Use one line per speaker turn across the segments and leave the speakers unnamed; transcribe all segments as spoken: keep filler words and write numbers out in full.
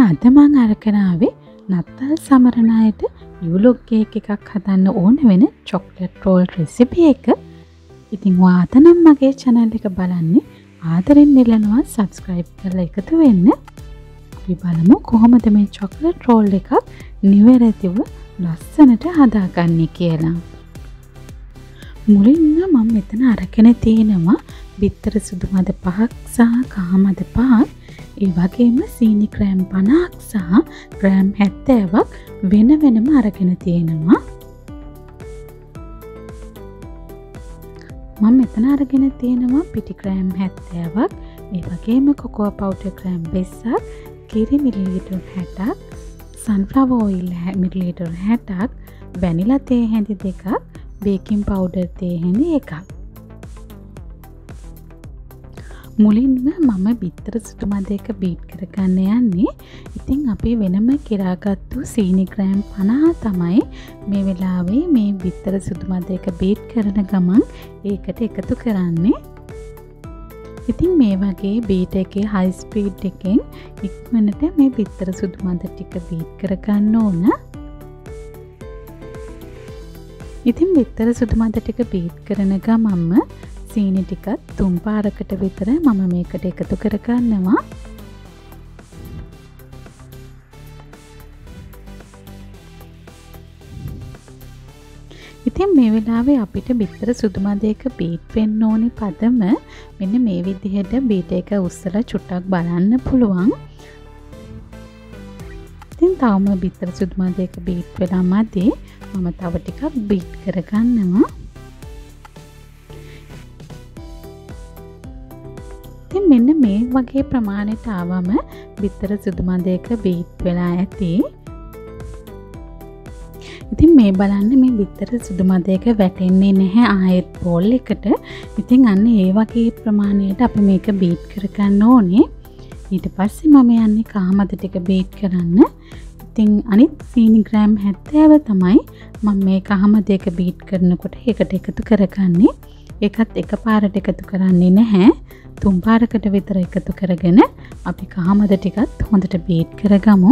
අද මම අරගෙන ආවේ නත්තල් සමරන අයට යූලොක් කේක් එකක් හදන්න ඕන වෙන චොක්ලට් රෝල් රෙසිපි එක. ඉතින් ඔයාට නම් මගේ channel එක බලන්නේ ආදරෙන් ඉල්ලනවා subscribe කරලා එකතු වෙන්න. අපි බලමු කොහොමද මේ චොක්ලට් රෝල් එකක් නිවැරදිව ලස්සනට හදාගන්නේ කියලා. මුලින්ම මම මෙතන අරගෙන තියෙනවා බිත්තර සුදු මද පහක් සහ කහ මද පහක්. ඒ වගේම සීනි ග්‍රෑම් පනහක් සහ ග්‍රෑම් හැත්තෑවක් වෙන වෙනම අරගෙන තියෙනවා. මම මෙතන අරගෙන තියෙනවා පිටි ග්‍රෑම් හැත්තෑවක්, ඒ වගේම කොකෝ පවුඩර් ග්‍රෑම් විස්සක්, කිරි මිලිලීටර් හැටක්, සන්ෆ්ලවර් ඔයිල් මිලිලීටර් හැටක්, වැනිලා තේ හැඳි දෙකක්, බේකින් පවුඩර් තේ හැඳි එකක්. මුලින්ම මම බිත්තර සුදු මද එක බීට් කරගන්න යන්නේ. ඉතින් අපි වෙනම කිරාගත්තු සීනි ග්‍රෑම් පනහ තමයි මේ වෙලාවේ මේ බිත්තර සුදු මද එක බීට් කරන ගමන් ඒකට එකතු කරන්නේ. ඉතින් මේ වගේ බීට් එකේ හයි ස්පීඩ් එකෙන් ඉක්මනට මේ බිත්තර සුදු මද ටික බීට් කරගන්න ඕන. ඉතින් බිත්තර සුදු මද ටික බීට් කරන ගමන්ම සීනි ටිකත් තුන් පාරකට විතර මම මේකට එකතු කරගන්නවා. ඉතින් මේ වෙලාවේ අපිට බිත්තර සුදු මද එක බීට් වෙන්න ඕනි පදම මෙන්න මේ විදිහට බීට් එක උස්සලා චුට්ටක් බලන්න පුළුවන්. ඉතින් තවම බිත්තර සුදු මද එක බීට් වෙලා මදි. මම තව ටිකක් බීට් කරගන්නවා. මෙන්න මේ වගේ ප්‍රමාණයට ආවම බිත්තර සුදු මද එක බීට් වෙලා ඇති. ඉතින් මේ බලන්න මේ බිත්තර සුදු මද එක වැටෙන්නේ නැහැ ආයෙත් බෝල් එකට. ඉතින් අන්න ඒ වගේ ප්‍රමාණයට අපි මේක බීට් කරගන්න ඕනේ. ඊට පස්සේ මම යන්නේ කහ මද ටික බීට් කරන්න. ඉතින් අනිත් සීනි ග්‍රෑම් හැත්තෑව තමයි මම මේ කහ මද එක බීට් කරනකොට ඒකට එකතු කරගන්නේ. ඒකත් එකපාරට එකතු කරන්නේ නැහැ. තුන් පාරකට විතර එකතු කරගෙන අපි කහ මද ටිකත් හොඳට බීට් කරගමු.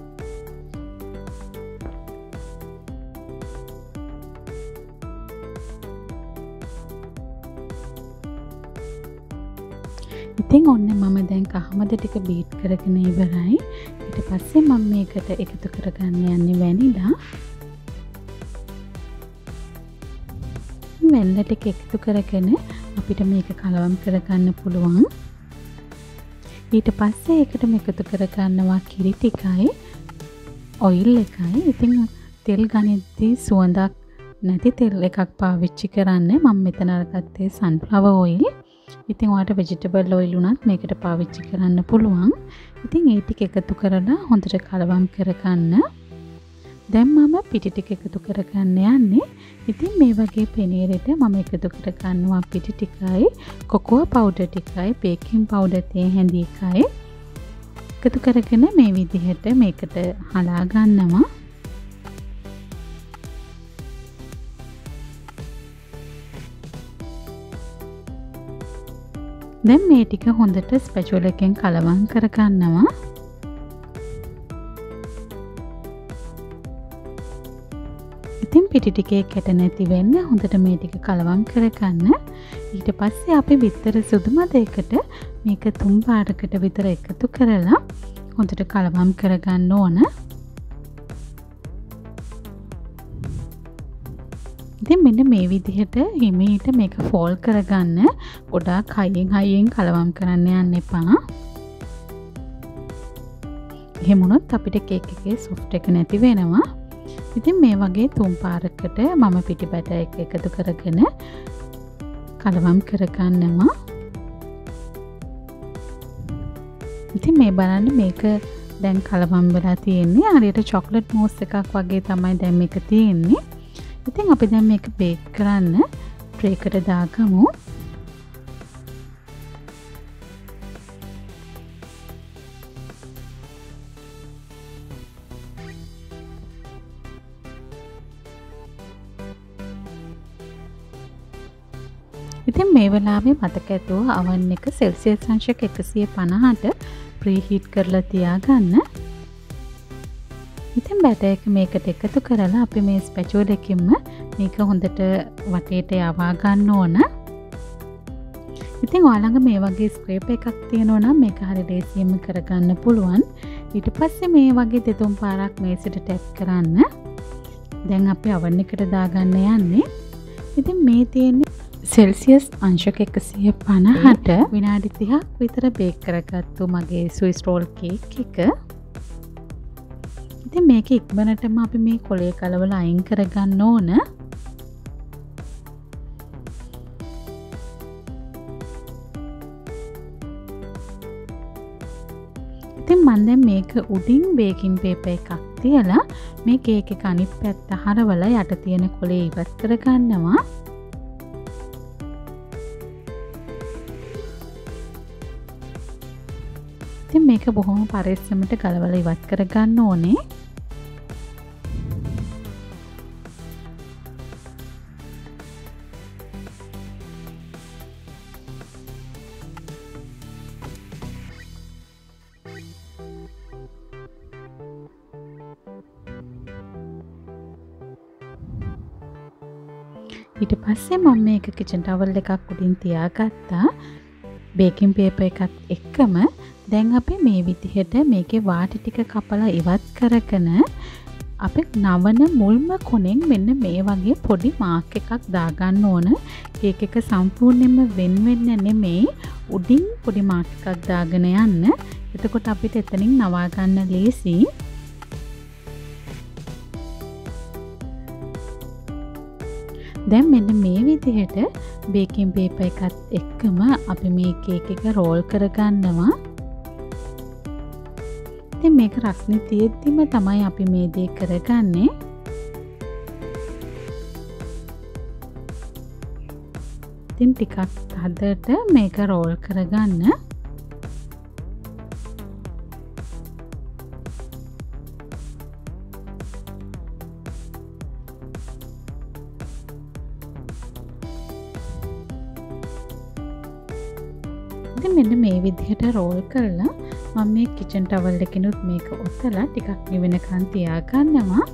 ඉතින් ඔන්න මම දැන් කහ මද ටික බීට් කරගෙන ඉවරයි. ඊට පස්සේ මම මේකට එකතු කරගන්න යන්නේ වැනිලා. වැනිලා ටික එකතු කරගෙන අපිට මේක කලවම් කරගන්න පුළුවන්. ඊට පස්සේ ඒකටම එකතු කරගන්නවා කිරි ටිකයි ඔයිල් එකයි. ඉතින් තෙල් ගනිද්දී සුවඳක් නැති තෙල් එකක් පාවිච්චි කරන්න. මම මෙතන අරගත්තේ සන්ෆ්ලවර් ඔයිල්. ඉතින් ඔයාලට ভেජිටබල් ඔයිල් උනත් මේකට පාවිච්චි කරන්න පුළුවන්. ඉතින් ඒ ටික එකතු කරලා හොඳට කලවම් කරගන්න. දැන් මම පිටි ටික එකතු කරගන්න යන්නේ. ඉතින් මේ වගේ පෙනීරෙට මම එකතු කරගන්නවා පිටි ටිකයි, කොකෝ පවුඩර් ටිකයි, බේකින් පවුඩර් තේ හැඳි එකයි. එකතු කරගෙන මේ විදිහට මේකට හලා ගන්නවා. දැන් මේ ටික හොඳට ස්පැචුලා එකෙන් කලවම් කරගන්නවා. ඉතින් පිටි ටිකේ කැට නැති වෙන්න හොඳට මේ ටික කලවම් කරගන්න. ඊට පස්සේ අපි බිත්තර සුදු මද එකට මේක තුන් පාරකට විතර එකතු කරලා හොඳට කලවම් කරගන්න ඕන. ඉතින් මෙන්න මේ විදිහට හිමීට මේක ෆෝල් කරගන්න. ගොඩාක් හයියෙන් හයියෙන් කලවම් කරන්න යන්න එපා. එහෙම වුණොත් අපිට කේක් එකේ සොෆ්ට් එක නැති වෙනවා. ඉතින් මේ වගේ තුන් පාරකට මම පිටි බැටර් එක එකතු කරගෙන කලවම් කරගන්නවා. ඉතින් මේ බලන්න මේක දැන් කලවම් වෙලා තියෙන්නේ. හරියට චොක්ලට් මූස් එකක් වගේ තමයි දැන් මේක තියෙන්නේ. ඉතින් අපි දැන් මේක බේක් කරන්න ට්‍රේ එකට දාගමු. ඉතින් මේ වෙලාවේ මතක ඇතුව oven එක සෙල්සියස් අංශක එකසිය පනහට ප්‍රීහීට් කරලා තියාගන්න. ඉතින් බැටර් එක මේකට එකතු කරලා අපි මේ ස්පැචුල එකකින්ම මේක හොඳට වටේට යවා ගන්න ඕන. ඉතින් ඔයාලඟ මේ වගේ ස්ක්‍රේප් එකක් තියෙනවා නම් මේක හරිය ලේසියෙන්ම කරගන්න පුළුවන්. ඊට පස්සේ මේ වගේ දෙතුන් පාරක් මේසෙට ටැප් කරන්න. දැන් අපි oven එකට දාගන්න යන්නේ. ඉතින් මේ තියෙන්නේ සෙල්සියස් අංශක එකසිය පනහට විනාඩි තිහක් විතර බේක් කරගත්තු මගේ ස්විස් රෝල් කේක් එක. ඉතින් මේක ඉක්මනටම අපි මේ කොලේ කලවල අයින් කරගන්න ඕන. ඉතින් මම දැන් මේක උඩින් බේකින් පේපර් එකක් තියලා මේ කේක් එක අනිත් පැත්ත හරවලා යට තියෙන කොලේ ඉවත් කරගන්නවා. ඉතින් මේක බොහොම පරිස්සමට ගලවලා ඉවත් කරගන්න ඕනේ. ඊට පස්සේ මම මේක කිචන් ටවල් එකක් උඩින් තියාගත්තා. බේකින් පේපර් එකත් එක්කම දැන් අපි මේ විදිහට මේකේ වාටි ටික කපලා ඉවත් කරගෙන අපි නවන මුල්ම කොනෙන් මෙන්න මේ වගේ පොඩි මාක් එකක් දාගන්න ඕන. කේක් එක සම්පූර්ණයෙන්ම වෙන් වෙන්න නෙමෙයි උඩින් පොඩි මාක් එකක් දාගෙන යන්න. එතකොට අපිට එතනින් නවා ගන්න ලේසි. දැන් මෙන්න මේ විදිහට බේකින් පේපර් එකත් එක්කම අපි මේ කේක් එක රෝල් කරගන්නවා. ඉතින් මේක රස්නේ තියෙද්දිම තමයි අපි මේ දේ කරගන්නේ. ඉතින් ටිකක් හදට මේක රෝල් කරගන්න. මෙන්න මේ විදිහට රෝල් කරලා මම මේ කිචන් ටවල් එකකිනුත් මේක ඔතලා ටිකක් නිවෙනකන් තියාගන්නවා.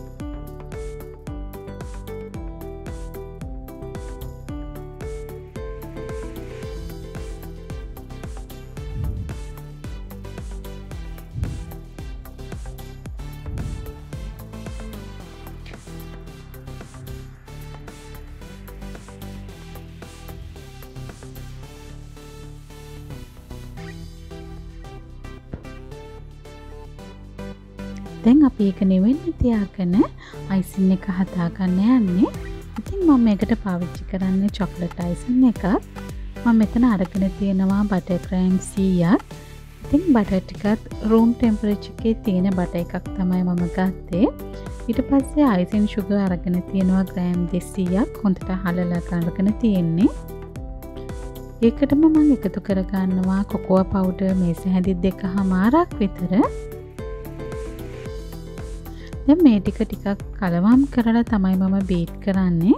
දැන් අපි ඒක නෙවෙන්න තියාගෙන අයිසින් එක හදාගන්න යන්නේ. ඉතින් මම මේකට පාවිච්චි කරන්නේ චොක්ලට් අයිසින් එකක්. මම මෙතන අරගෙන තියෙනවා බටර් ක්‍රෑම් සීයක්. ඉතින් බටර් ටිකත් රූම් ටෙම්පරේචර් එකේ තියෙන බටර් එකක් තමයි මම ගත්තේ. ඊට පස්සේ අයිසින් සුගර් අරගෙන තියෙනවා ග්‍රෑම් දෙසීයක් හොඳට හලලා අරගෙන තියෙන්නේ. ඒකටම මම එකතු කරගන්නවා කොකෝ පවුඩර් මේස හැඳි දෙකමාරක් විතර. දැන් මේ ටික ටිකක් කලවම් කරලා තමයි මම බීට් කරන්නේ.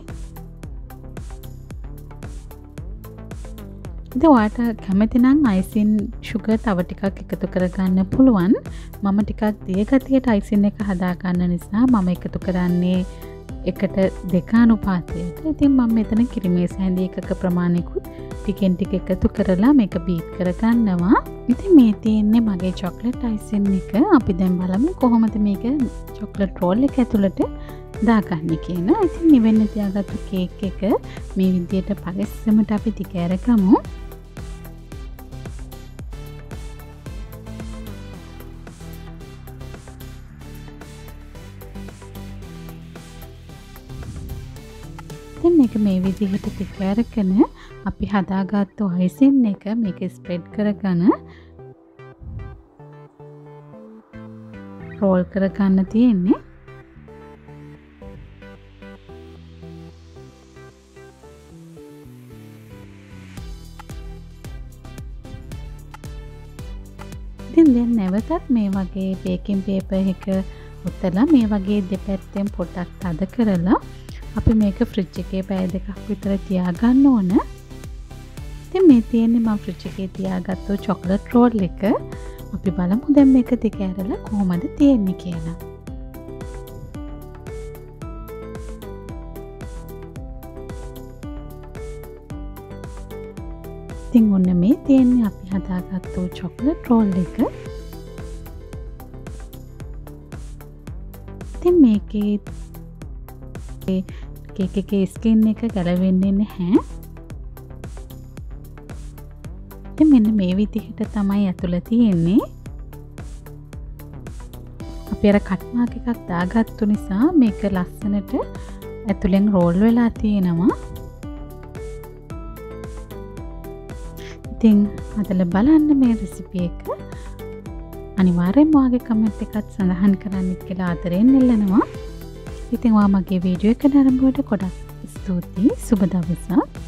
ඉතින් ඔයාලට කැමති නම් අයිසින් සුගර් තව ටිකක් එකතු කරගන්න පුළුවන්. මම ටිකක් දිය ගතියට අයිසින් එක හදා ගන්න නිසා මම එකතු කරන්නේ එකට දෙක අනුපාතයට. ඉතින් මම මෙතන කිරිමේස හැඳි එකක ප්‍රමාණයකුත් ටිකෙන් ටික එකතු කරලා මේක බීට් කරගන්නවා. ඉතින් මේ තියෙන්නේ මගේ චොක්ලට් අයිසින් එක. අපි දැන් බලමු කොහොමද මේක චොක්ලට් රෝල් එක ඇතුළට දාගන්නේ කියලා. ඉතින් නිවෙන්න තියාගත්තු කේක් එක මේ විදිහට පරිස්සමට අපි දිගහැරගමු. ඉතින් මේක මේ විදිහට දිගහැරගෙන අපි හදාගත්තු අයිසින් එක මේක ස්ප්‍රෙඩ් කරගෙන රෝල් කරගන්න තියෙන්නේ. ඉතින් දැන් නැවතත් මේ වගේ බේකින් පේපර් එක උතලා මේ වගේ දෙපැත්තෙන් පොඩක් තද කරලා අපි මේක ෆ්‍රිජ් එකේ පැය දෙකක් විතර තියාගන්න ඕන. ඉතින් මේ තියෙන්නේ මම ෆ්‍රිජ් එකේ තියාගත්තු චොක්ලට් රෝල් එක. අපි බලමු දැන් මේක දිග ඇරලා කොහොමද තියෙන්නේ කියලා. ඉතින් ඔන්න මේ තියෙන්නේ අපි හදාගත්තු චොක්ලට් රෝල් එක. ඉතින් මේකේ කේක් එකේ ස්කින් එක ගැලවෙන්නේ නැහැ. ඉතින් මෙන්න මේ විදිහට තමයි ඇතුළ තියෙන්නේ. අපි අර කට් මාක් එකක් දාගත්තු නිසා මේක ලස්සනට ඇතුලෙන් රෝල් වෙලා තියෙනවා. ඉතින් අදලා බලන්න මේ රෙසිපි එක. අනිවාර්යෙන්ම ඔයාගේ කමෙන්ට් එකත් සඳහන් කරන්න කියලා ආදරෙන් ඉල්ලනවා. ඉතින් ඔයා මගේ වීඩියෝ එක නරඹුවට ගොඩක් ස්තුතියි. සුබ දවසක්.